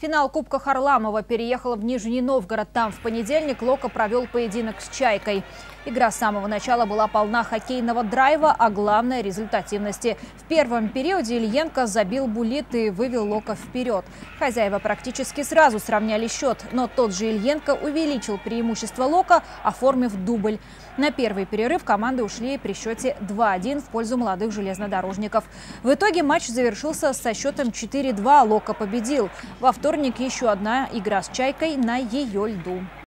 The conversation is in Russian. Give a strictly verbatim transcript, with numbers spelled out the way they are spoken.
Финал Кубка Харламова переехал в Нижний Новгород. Там в понедельник Локо провел поединок с «Чайкой». Игра с самого начала была полна хоккейного драйва, а главное – результативности. В первом периоде Ильенко забил буллит и вывел Локо вперед. Хозяева практически сразу сравняли счет, но тот же Ильенко увеличил преимущество Локо, оформив дубль. На первый перерыв команды ушли при счете два-один в пользу молодых железнодорожников. В итоге матч завершился со счетом четыре-два. Локо победил. Во вторник еще одна игра с «Чайкой» на ее льду.